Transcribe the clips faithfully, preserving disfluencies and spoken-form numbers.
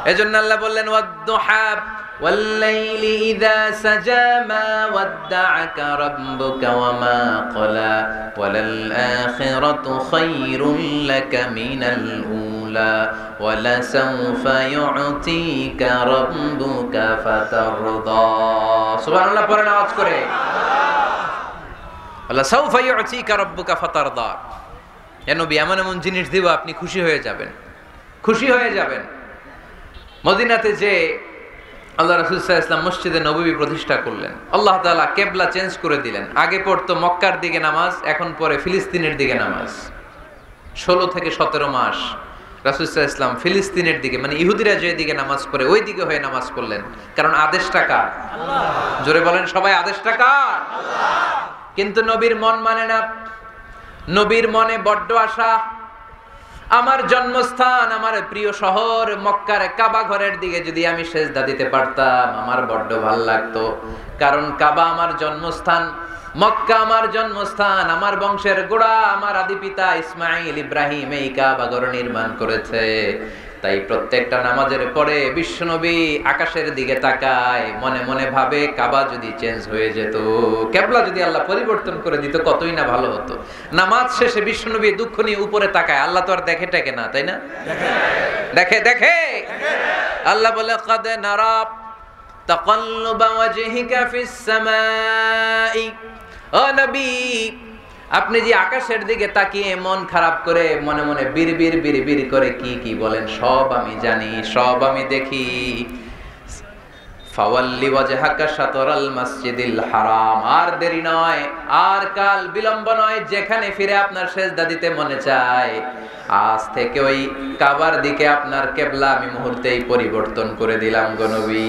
এজন্য আল্লাহ বললেন ওয়াদ-দুহা ওয়াল-লাইলি ইযা সাজা মা ওয়াদ্দা'আকা রাব্বুকা ওয়া মা ক্বালা ওয়ালাল আখিরাতু খায়রুল লাকা মিনাল উলা ওয়ালা সাওফা ইউ'তিকা রাব্বুকা ফাতারদা। সুবহানাল্লাহ পড়েন আওয়াজ করে। আল্লাহ সাওফা ইউ'তিকা রাব্বুকা ফাতারদা। হে নবী, এমন এমন জিনিস দিব আপনি খুশি হয়ে যাবেন, খুশি হয়ে যাবেন। মদিনাতে যে আল্লাহ রাসূল সাল্লাল্লাহু আলাইহি ওয়াসাল্লাম মসজিদে নববী প্রতিষ্ঠা করলেন, আল্লাহ তাআলা কিবলা চেঞ্জ করে দিলেন। আগে পড়তো মক্কার দিকে নামাজ, এখন পড়ে ফিলিস্তিনের দিকে নামাজ। ষোলো থেকে সতেরো মাস রাসূল সাল্লাল্লাহু আলাইহি ওয়াসাল্লাম ফিলিস্তিনের দিকে, মানে ইহুদিরা যে দিকে নামাজ পড়ে ওই দিকে হয়ে নামাজ পড়লেন। কারণ আদেশটা কার? আল্লাহ। জোরে বলেন সবাই, আদেশটা কার? আল্লাহ। কিন্তু নবীর মন মানে না। নবীর মনে বড্ড আশা, আমার জন্মস্থান, আমার প্রিয় শহর মক্কার কাবা ঘরের দিকে যদি আমি সেজদা দিতে পারতাম আমার বড্ড ভালো লাগতো। কারণ কাবা আমার জন্মস্থান, মক্কা আমার জন্মস্থান, আমার বংশের গোড়া, আমার আদি পিতা ইসমাইল ইব্রাহিম এই কাবা ঘর নির্মাণ করেছে। তাই প্রত্যেকটা নামাজের পরে বিশ্বনবী আকাশের দিকে তাকায়, মনে মনে ভাবে কাবা যদি চেঞ্জ হয়ে যেত, কিবলা যদি আল্লাহ পরিবর্তন করে দিত কতই না ভালো হতো। নামাজ শেষে বিশ্বনবী দুঃখ নিয়ে উপরে তাকায়, আল্লাহ তো আর দেখে টেকে না, তাই না? দেখে দেখে আল্লাহ বলে কাদ নারা তাকাল্লুবা ওয়াজহিকা ফিস সামাই। ও নবী, আপনি যে আকাশের দিকে তাকিয়ে মন খারাপ করে মনে মনে বিড়বিড় বিড়বিড় করে কি কি বলেন সব আমি জানি, সব আমি দেখি। ফাওয়াল্লি ওয়াজহাকা শাতরাল মাসজিদিল হারাম। আর দেরি নয়, আর কাল বিলম্ব নয়, যেখানে ফিরে আপনার সেজদা দিতে মনে চায় আজ থেকে ওই কাবার দিকে আপনার কিবলা আমি মুহূর্তেই পরিবর্তন করে দিলাম গো নবী।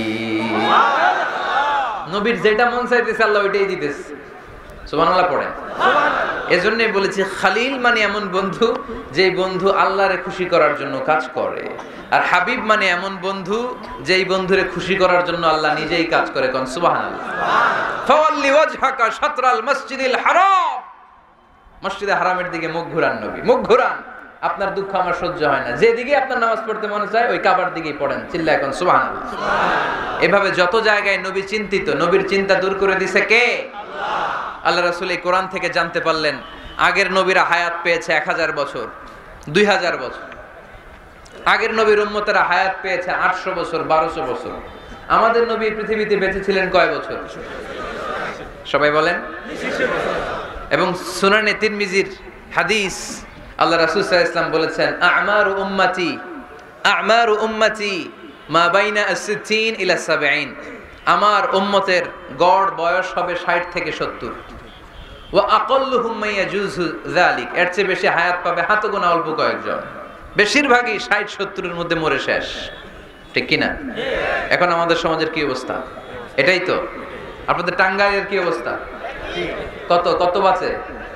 নবীর যেটা মন চাইতেছে আল্লাহ ওইটাই দিতেছে। সুবহানাল্লাহ পড়েন। এজন্যই বলেছি খালিল মানে এমন বন্ধু যেই বন্ধু আল্লাহরে খুশি করার জন্য কাজ করে, আর হাবিব মানে এমন বন্ধু যেই বন্ধুরে খুশি করার জন্য আল্লাহ নিজেই কাজ করে। কোন সুবহানাল্লাহ। ফাওয়াল্লি ওয়াজহাকা শাতরাল মাসজিদিল হারাম। মসজিদে হারামের দিকে মুখ ঘুরান নবী, মুখ ঘুরান। আপনার দুঃখ আমার সহ্য হয় না, যেদিকে আপনার নামাজ পড়তে মনে চায় ওই কাবার দিকেই পড়েন। চিল্লা এখন সুবহানাল্লাহ। এভাবে যত জায়গায় নবী চিন্তিত, নবীর চিন্তা দূর করে দিছে কে? আল্লাহ। আল্লাহ রাসূল এই কোরআন থেকে জানতে পারলেন আগের নবীরা হায়াত পেয়েছে এক হাজার বছর, দুই হাজার বছর। আগের নবীর উম্মতেরা হায়াত পেয়েছে আটশো বছর, বারোশো বছর। আমাদের নবী পৃথিবীতে বেঁচে ছিলেন কয় বছর? সবাই বলেন। এবং সুনানে তিরমিজির হাদিস, আল্লাহ রাসূল সাল্লাল্লাহু আলাইহি ওয়াসাল্লাম বলেছেন আমারু উম্মতি আমারু উম্মতি মা বাইনা আস-সিত্তিন ইলা সাবঈন। আমার উম্মতের গড় বয়স হবে ষাট থেকে সত্তর। ওয়া আকাল্লুহুম মা ইয়াজুজু যালিক। এর চেয়ে বেশি হায়াত পাবে হাত গোনা অল্প কয়েকজন। বেশিরভাগই ষাট সত্তরের মধ্যে মরে শেষ, ঠিক কি না? এখন আমাদের সমাজের কি অবস্থা? এটাই তো। আপনাদের টাঙ্গাইলের কি অবস্থা? কত কত বাঁচে?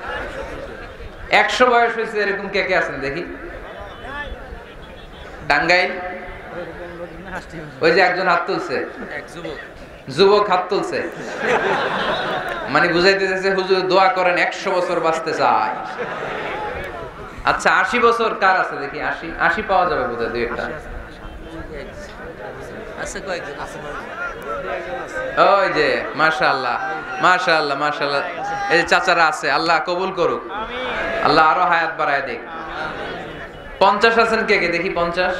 একশো বয়স হয়েছে এরকম কে কে আছেন দেখি? টাঙ্গাইল ওই যে একজন হাত তুলছে, যুবক হাত তুলছে, মানে বুঝাইতে চাইছে হুজুর দোয়া করেন একশো বছর বাঁচতে চাই। আচ্ছা আশি বছর কার আছে দেখি? আশি আশি পাওয়া যাবে বোধ হয় দুই একটা। ওই যে মাশাআল্লাহ মাশাআল্লাহ মাশাআল্লাহ, এই যে চাচারা আছে, আল্লাহ কবুল করুক, আল্লাহ আরো হায়াত বাড়ায় দেখ। পঞ্চাশ আছেন কে কে দেখি? পঞ্চাশ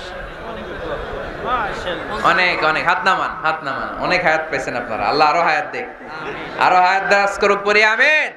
অনেক অনেক, হাত নামান হাত নামান। অনেক হায়াত পেয়েছেন আপনারা, আল্লাহ আরো হায়াত দেখ, আরো হায়াত দারাজ করুক পড়ি আমিন।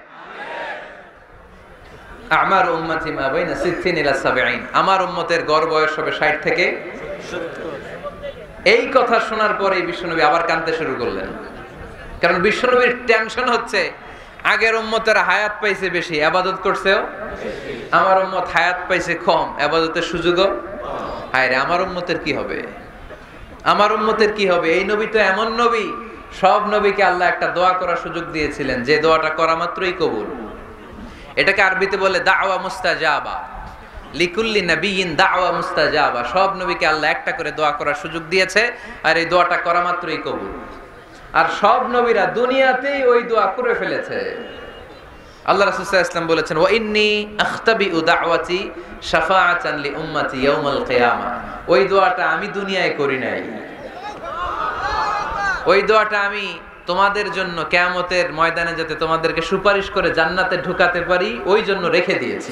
আমার উম্মতি মা বাইনা সিত্তিন ইলা সাবঈন। আমার উম্মতের গড় বয়স হবে ষাট থেকে সত্তর। এই কথা শোনার পরে বিশ্বনবী আবার কাঁদতে শুরু করলেন। কারণ বিশ্বনবীর টেনশন হচ্ছে আগের উম্মতের হায়াত পাইছে বেশি, ইবাদত করছেও। আমার উম্মত হায়াত পাইছে কম, ইবাদতের সুযোগও। হায় রে, আমার উম্মতের কি হবে? আমার উম্মতের কি হবে? এই নবী তো এমন নবী, সব নবীকে আল্লাহ একটা দোয়া করার সুযোগ দিয়েছিলেন, যে দোয়াটা করা মাত্রই কবুল। এটাকে আরবিতে বলে দাওয়া মুস্তাজাবা। লিকুল্লি নবিয়িন দাওয়া মুস্তাজাবা। সব নবীকে আল্লাহ একটা করে দোয়া করার সুযোগ দিয়েছে, আর এই দোয়াটা করা মাত্রই কবুল। আর সব নবীরা দুনিয়াতেই ওই দোয়া করে ফেলেছে। আল্লাহ রাসূল সাল্লাল্লাহু আলাইহি ওয়াসাল্লাম বলেছেন, ওয়া ইন্নী আখতাবিউ দাওয়াতি শাফাআতান লি উম্মতি ইয়াউমাল কিয়ামা। ওই দোয়াটা আমি দুনিয়ায় করি নাই, ওই দোয়াটা আমি তোমাদের জন্য কিয়ামতের ময়দানে যাতে তোমাদেরকে সুপারিশ করে জান্নাতে ঢুকাতে পারি ওই জন্য রেখে দিয়েছি।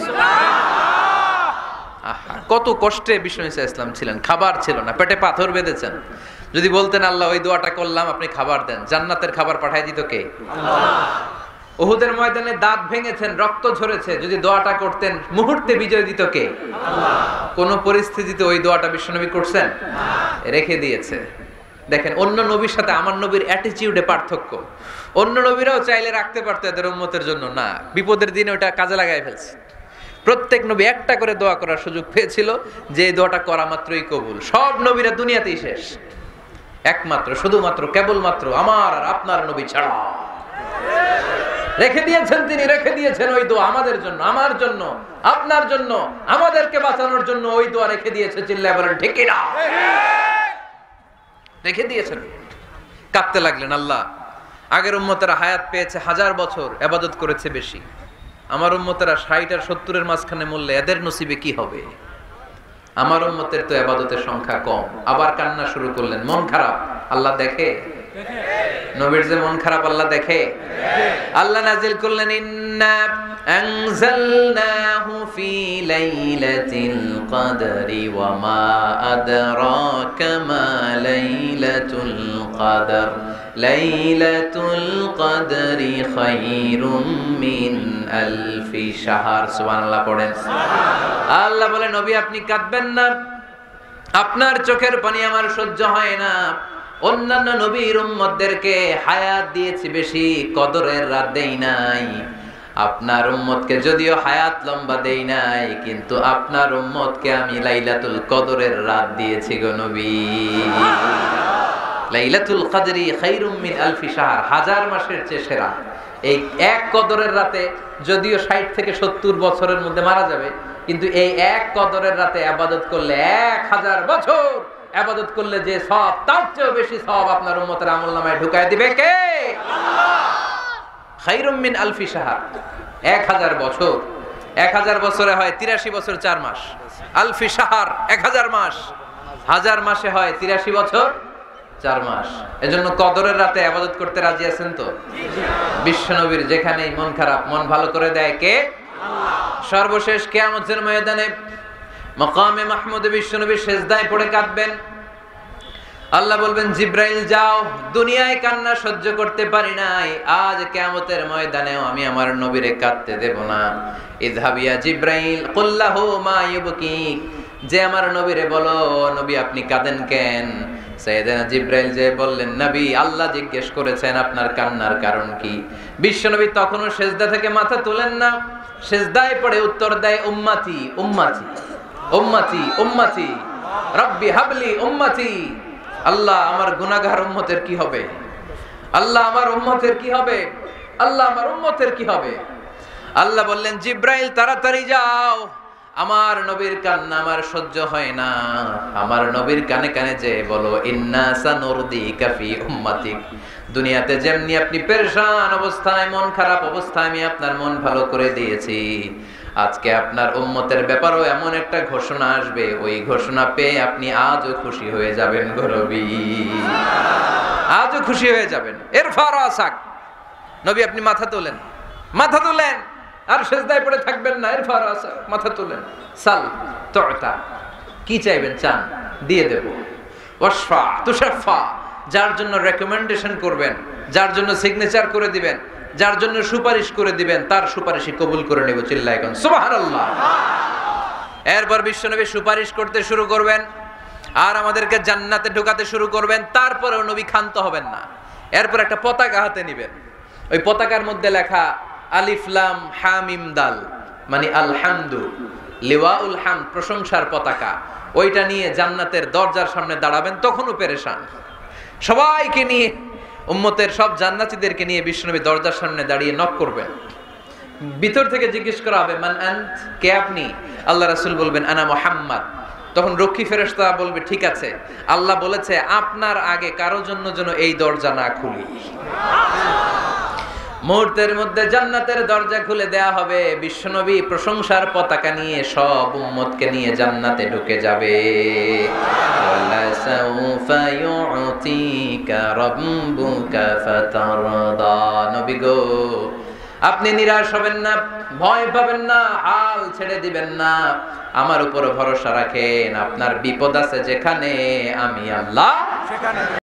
আহা, কত কষ্টে বিষ্ণু ঈসা ইসলাম ছিলেন, খাবার ছিল না, পেটে পাথর বেঁধেছেন। যদি বলতেন আল্লাহ ওই দোয়াটা করলাম আপনি খাবার দেন, জান্নাতের খাবার পাঠাই দিত কে? আল্লাহ। উহুদের ময়দানে দাঁত ভেঙেছেন, রক্ত ঝরেছে, যদি দোয়াটা করতেন মুহূর্তে বিজয় দিত কে? আল্লাহ। কোন পরিস্থিতিতে ওই দোয়াটা বিশ্বনবী করছেন? রেখে দিয়েছে। দেখেন অন্য নবীর সাথে আমার নবীর অ্যাটিটিউডে পার্থক্য। অন্য নবীরাও চাইলে রাখতে পারতো এদের উম্মতের জন্য, না, বিপদের দিনে ওটা কাজে লাগাই ফেলছে। প্রত্যেক নবী একটা করে দোয়া করার সুযোগ পেয়েছিল, যে দোয়াটা করা মাত্রই কবুল। সব নবীরা দুনিয়াতেই শেষ, একমাত্র শুধুমাত্র কেবলমাত্র আমার আর আপনার নবী ছাড়া রেখে দিয়েছেন তিনি, রেখে দিয়েছেন ওই দোয়া আমাদের জন্য, আমার জন্য, আপনার জন্য, আমাদেরকে বাঁচানোর জন্য ওই দোয়া রেখে দিয়েছে। চিল্লায় বলেন ঠিক কিনা? রেখে দিয়েছেন। কাঁদতে লাগলেন, আল্লাহ আগের উম্মতেরা হায়াত পেয়েছে হাজার বছর, ইবাদত করেছে বেশি, আমার উম্মতেরা ষাট আর সত্তরের মাঝখানে মরলে এদের নসিবে কি হবে? আমার উম্মতের তো ইবাদতের সংখ্যা কম। আবার কান্না শুরু করলেন। মন খারাপ আল্লাহ দেখে? নবীর যে মন খারাপ আল্লাহ দেখে? আল্লাহ নাজিল করলেন, ইন্না আনজালনাহু ফি লাইলাতিল কদরি ওয়া মা আদরাকা মা লাইলাতুল কদর লাইলাতুল কদরি খায়রুম মিন আলফি শাহর। সুবহানাল্লাহ পড়েন। আল্লাহ বলে, নবী আপনি কাঁদবেন না, আপনার চোখের পানি আমার সহ্য হয় না। অন্যান্য নবীর উম্মতদেরকে হায়াত দিয়েছি বেশি, কদরের রাত দেই নাই। আপনার উম্মতকে যদিও হায়াত লম্বা দেই নাই, কিন্তু আপনার উম্মতকে আমি লাইলাতুল কদরের রাত দিয়েছি গো নবী। লাইলাতুল কদরি খায়রুম মিন আলফি শাহর, হাজার মাসের চেয়ে সেরা। এই এক কদরের রাতে যদিও ষাট থেকে সত্তর বছরের মধ্যে মারা যাবে, কিন্তু এই এক কদরের রাতে ইবাদত করলে এক হাজার বছর ইবাদত করলে যে সওয়াব, তার চেয়েও বেশি সওয়াব আপনার উম্মতের আমলনামায় ঢুকায় দিবে কে? আল্লাহ। খায়রুম মিন আলফি শাহর, এক হাজার বছর। এক হাজার বছরে হয় তিরাশি বছর চার মাস। আলফি শাহর এক হাজার মাস, হাজার মাসে হয় তিরাশি বছর চার মাস। এজন্য কদরের রাতে ইবাদত করতে রাজি আছেন তো? বিশ্বনবীর যেখানেই মন খারাপ, মন ভালো করে দেয় কে? আল্লাহ। সর্বশেষ কিয়ামতের ময়দানে মাকামে মাহমুদে বিশ্বনবী সেজদায় পড়ে কাঁদবেন। আল্লাহ বলবেন, জিব্রাইল যাও, দুনিয়ায় কান্না সহ্য করতে পারি নাই, আজ কিয়ামতের ময়দানেও আমি আমার নবীরে কাঁদতে দেব না। ইযহাবিয়া জিব্রাইল কুল্লাহু মা ইউবকিক, যে আমার নবীরে বলো, নবী আপনি কাঁদেন কেন? সাইয়েদনা জিব্রাইল যে বললেন, নবী আল্লাহ জিজ্ঞেস করেছেন আপনার কান্নার কারণ কি? বিশ্বনবী তখনও সেজদা থেকে মাথা তোলেন না, সেজদায় পড়ে উত্তর দেয়, উম্মতি উম্মতি উম্মতি উম্মতি রব্বি হাবলি উম্মতি। আল্লাহ আমার গুনাহগার উম্মতের কি হবে? আল্লাহ আমার উম্মতের কি হবে? আল্লাহ আমার উম্মতের কি হবে? আল্লাহ বললেন, জিব্রাইল তাড়াতাড়ি যাও, আমার নবীর কান্না আমার সহ্য হয় না, আমার নবীর কানে কানে যে বলো, ইন্না সানুরদিকা ফি উম্মাতিক, দুনিয়াতে যেমনি আপনি পেরেশান অবস্থায়, মন খারাপ অবস্থায় আমি আপনার মন ভালো করে দিয়েছি, আজকে আপনার উম্মতের ব্যাপারেও এমন একটা ঘোষণা আসবে, ওই ঘোষণা পেয়ে আপনি আজও খুশি হয়ে যাবেন গো নবী, আজও খুশি হয়ে যাবেন। ইরফা রাসাক, নবী আপনি মাথা তোলেন, মাথা তোলেন, আর সেজদায় পড়ে থাকবেন না। ইরফা রাসাক, মাথা তোলেন। সাল তুতা, কি চাইবেন চান দিয়ে দেব। ওয়াশফা তুশাফা, যার জন্য রেকমেন্ডেশন করবেন, যার জন্য সিগনেচার করে দিবেন, যার জন্য সুপারিশ করে দিবেন, তার সুপারিশই কবুল করে নেব। চিল্লায় কোন সুবহানাল্লাহ। এরপর বিশ্বনবী সুপারিশ করতে শুরু করবেন আর আমাদেরকে জান্নাতে ঢোকাতে শুরু করবেন। তারপরেও নবী ক্ষান্ত হবেন না। এরপর একটা পতাকা হাতে নেবেন, ওই পতাকার মধ্যে লেখা আলিফ লাম হা মিম দাল, মানে আলহামদু, লিওয়াউল হামদ, প্রশংসার পতাকা। ওইটা নিয়ে জান্নাতের দরজার সামনে দাঁড়াবেন। তখনও পেরেশান, সবাইকে নিয়ে, উম্মতের সব জান্নাতীদেরকে নিয়ে বিশ্বনবী দরজার সামনে দাঁড়িয়ে নক করবেন। ভিতর থেকে জিজ্ঞেস করা হবে, মান আন্ত, কে আপনি? আল্লাহ রাসূল বলবেন, আনা মুহাম্মদ। তখন রক্ষী ফেরেশতা বলবে, ঠিক আছে, আল্লাহ বলেছে আপনার আগে কারো জন্য যেন এই দরজা না খুলি। মুহূর্তের মধ্যে জান্নাতের দরজা খুলে দেয়া হবে, বিশ্বনবী প্রশংসার পতাকা নিয়ে সব উম্মতকে নিয়ে জান্নাতে ঢুকে যাবে। ওয়ালা সাউফা ইউতিকা রাব্বুকা ফাতারদা। নবী গো, আপনি নিরাশ হবেন না, ভয় পাবেন না, হাল ছেড়ে দিবেন না, আমার উপর ভরসা রাখেন। আপনার বিপদ আছে যেখানে, আমি আল্লাহ সেখানে।